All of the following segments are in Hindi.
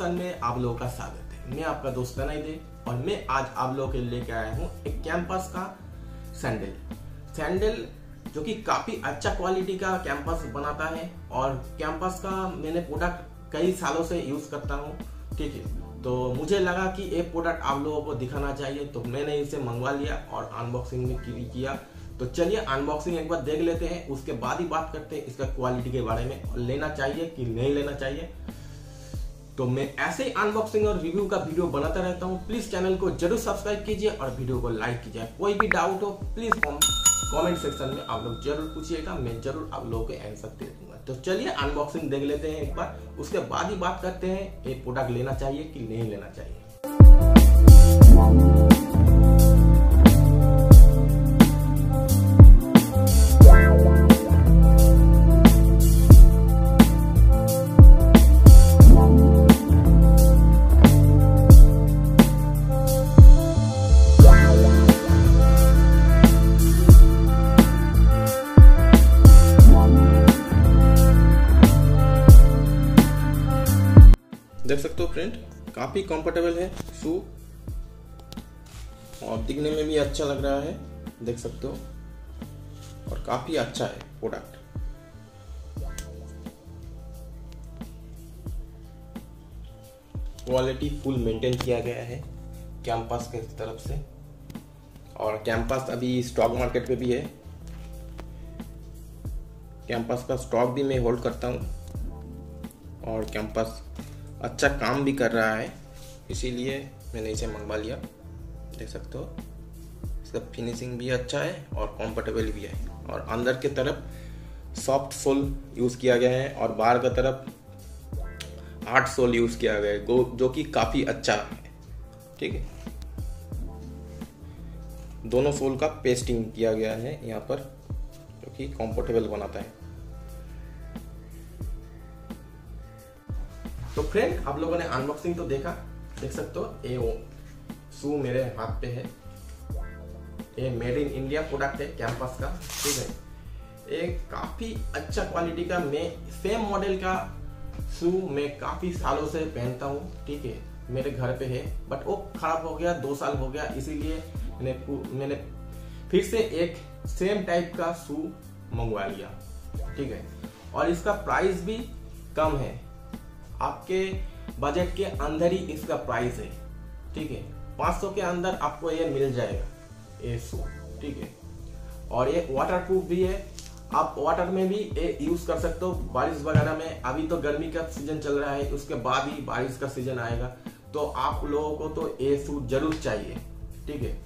पोर्शन में आप लोगों का स्वागत है। मैं आपका दोस्त कन्हैया दे और मैं आज आप लोगों के लिए लेके आया हूँ एक कैंपस का सैंडल जो कि काफी अच्छा क्वालिटी का कैंपस बनाता है और कैंपस का मैंने प्रोडक्ट कई सालों से यूज करता हूँ। ठीक है, तो मुझे लगा कि ये प्रोडक्ट आप लोगों को दिखाना चाहिए, तो मैंने इसे मंगवा लिया और अनबॉक्सिंग भी किया। तो चलिए अनबॉक्सिंग एक बार देख लेते हैं, उसके बाद ही बात करते हैं इसका क्वालिटी के बारे में, लेना चाहिए कि नहीं लेना चाहिए। तो मैं ऐसे ही अनबॉक्सिंग और रिव्यू का वीडियो बनाता रहता हूँ। प्लीज चैनल को जरूर सब्सक्राइब कीजिए और वीडियो को लाइक कीजिए। कोई भी डाउट हो प्लीज कमेंट सेक्शन में आप लोग जरूर पूछिएगा, मैं जरूर आप लोगों को आंसर दे दूंगा। तो चलिए अनबॉक्सिंग देख लेते हैं एक बार, उसके बाद ही बात करते हैं ये प्रोडक्ट लेना चाहिए कि नहीं लेना चाहिए। देख सकते हो फ्रेंड, काफी कंफर्टेबल है शू और दिखने में भी अच्छा लग रहा है, देख सकते हो, और काफी अच्छा है प्रोडक्ट। क्वालिटी फुल मेंटेन किया गया है कैंपस के तरफ से और कैंपस अभी स्टॉक मार्केट पे भी है। कैंपस का स्टॉक भी मैं होल्ड करता हूँ और कैंपस अच्छा काम भी कर रहा है, इसीलिए मैंने इसे मंगवा लिया। देख सकते हो इसका फिनिशिंग भी अच्छा है और कंफर्टेबल भी है और अंदर के तरफ सॉफ्ट सोल यूज़ किया गया है और बाहर की तरफ हार्ड सोल यूज़ किया गया है जो कि काफ़ी अच्छा है। ठीक है, दोनों सोल का पेस्टिंग किया गया है यहाँ पर जो कि कंफर्टेबल बनाता है। तो फ्रेंड, आप लोगों ने अनबॉक्सिंग तो देखा, देख सकते हो ये शू मेरे हाथ पे है। ये मेड इन इंडिया प्रोडक्ट है कैंपस का। ठीक है, ये काफी अच्छा क्वालिटी का, मैं सेम मॉडल का शू मैं काफी सालों से पहनता हूँ। ठीक है, मेरे घर पे है बट वो खराब हो गया, 2 साल हो गया, इसीलिए मैंने फिर से एक सेम टाइप का शू मंगवा लिया। ठीक है, और इसका प्राइस भी कम है, आपके बजट के अंदर ही इसका प्राइस है। ठीक है, 500 के अंदर आपको ये मिल जाएगा ये शू। ठीक है, और ये वाटर प्रूफ भी है, आप वाटर में भी ये यूज कर सकते हो, बारिश वगैरह में। अभी तो गर्मी का सीजन चल रहा है, उसके बाद ही बारिश का सीजन आएगा, तो आप लोगों को तो ये शू जरूर चाहिए। ठीक है,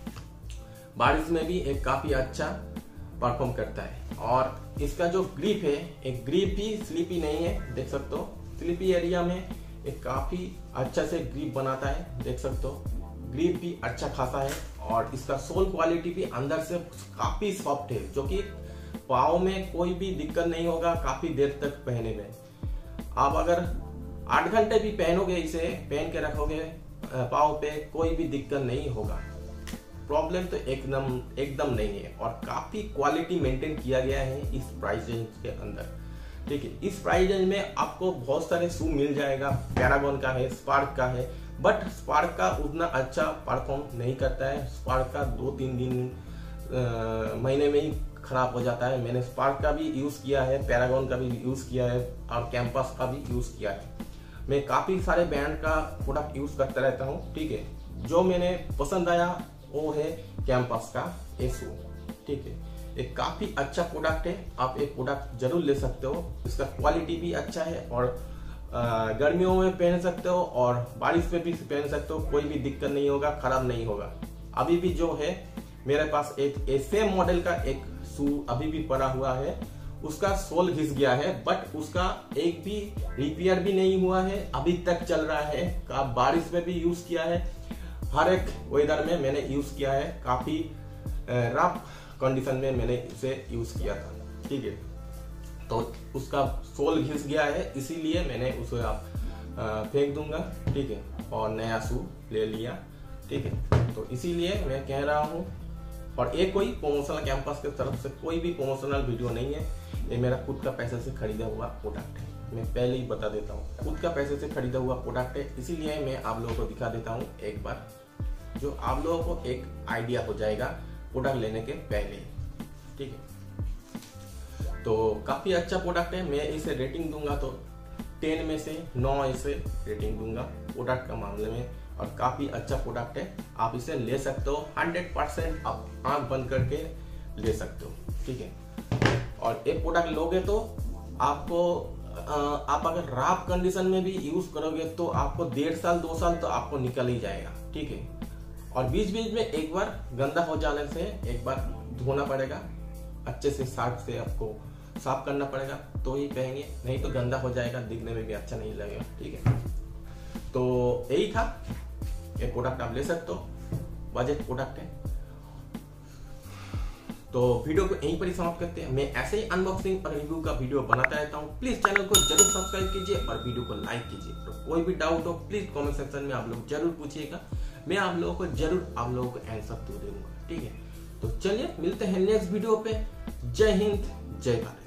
बारिश में भी एक काफी अच्छा परफॉर्म करता है और इसका जो ग्रिप है, एक ग्रिप भी स्लिपी नहीं है, देख सकते हो। स्लिपी एरिया में एक काफी अच्छा से ग्रिप बनाता है, देख सकते हो, ग्रिप भी अच्छा खासा है और इसका सोल क्वालिटी भी अंदर से काफी सॉफ्ट है, जो कि पाँव में कोई भी दिक्कत नहीं होगा काफी देर तक पहने में। आप अगर 8 घंटे भी पहनोगे, इसे पहन के रखोगे पाँव पे, कोई भी दिक्कत नहीं होगा, प्रॉब्लम तो एकदम नहीं है और काफी क्वालिटी मेंटेन किया गया है इस प्राइस रेंज के अंदर। ठीक है, इस प्राइस रेंज में आपको बहुत सारे शू मिल जाएगा, पैरागॉन का है, स्पार्क का है, बट स्पार्क का उतना अच्छा परफॉर्म नहीं करता है। स्पार्क का 2-3 दिन महीने में ही खराब हो जाता है। मैंने स्पार्क का भी यूज किया है, पैरागॉन का भी यूज किया है और कैंपस का भी यूज किया है। मैं काफी सारे ब्रांड का प्रोडक्ट यूज करता रहता हूँ। ठीक है, जो मैंने पसंद आया वो है कैंपस का ये शू। ठीक है, एक काफी अच्छा प्रोडक्ट है, आप एक प्रोडक्ट जरूर ले सकते हो। इसका क्वालिटी भी अच्छा है और गर्मियों में पहन सकते हो और बारिश में भी पहन सकते हो, कोई भी दिक्कत नहीं होगा, खराब नहीं होगा। अभी भी जो है मेरे पास एक सेम मॉडल का एक शू अभी भी पड़ा हुआ है, उसका सोल घिस गया है बट उसका एक भी रिपेयर भी नहीं हुआ है, अभी तक चल रहा है। बारिश में भी यूज किया है, हर एक वेदर में मैंने यूज किया है, काफी रफ कंडीशन में मैंने इसे यूज किया था। ठीक है, तो उसका सोल घिस गया है, इसीलिए मैंने उसे आप फेंक दूंगा। ठीक है, और नया शू ले लिया। ठीक है, तो इसीलिए मैं कह रहा हूँ, और ये कोई प्रमोशनल कैंपस की तरफ से कोई भी प्रमोशनल वीडियो नहीं है, ये मेरा खुद का पैसे से खरीदा हुआ प्रोडक्ट है। मैं पहले ही बता देता हूँ, खुद का पैसे से खरीदा हुआ प्रोडक्ट है, इसीलिए मैं आप लोगों को दिखा देता हूँ एक बार, जो आप लोगों को एक आइडिया हो जाएगा प्रोडक्ट लेने के पहले। ठीक है, तो काफ़ी अच्छा प्रोडक्ट है। मैं इसे रेटिंग दूंगा तो 10 में से 9 इसे रेटिंग दूंगा प्रोडक्ट का मामले में, और काफ़ी अच्छा प्रोडक्ट है। आप इसे ले सकते हो 100%, आप आँख बंद करके ले सकते हो। ठीक है, और एक प्रोडक्ट लोगे तो आपको आप अगर रफ कंडीशन में भी यूज करोगे तो आपको 1.5 साल 2 साल तो आपको निकल ही जाएगा। ठीक है, और बीच बीच में एक बार गंदा हो जाने से एक बार धोना पड़ेगा, अच्छे से सर्फ से आपको साफ करना पड़ेगा तो ही पहनेंगे, नहीं तो गंदा हो जाएगा, दिखने में भी अच्छा नहीं लगेगा। ठीक है, तो यही था, ये प्रोडक्ट आप ले सकते हो, बजट प्रोडक्ट है। तो वीडियो को यहीं पर ही समाप्त करते हैं। मैं ऐसे ही अनबॉक्सिंग और रिव्यू का वीडियो बनाता रहता हूँ। प्लीज चैनल को जरूर सब्सक्राइब कीजिए और वीडियो को लाइक कीजिए। तो कोई भी डाउट हो प्लीज कमेंट सेक्शन में आप लोग जरूर पूछिएगा, मैं आप लोगों को जरूर आप लोगों को आंसर दूंगा। ठीक है, तो चलिए मिलते हैं नेक्स्ट वीडियो पे। जय हिंद, जय भारत।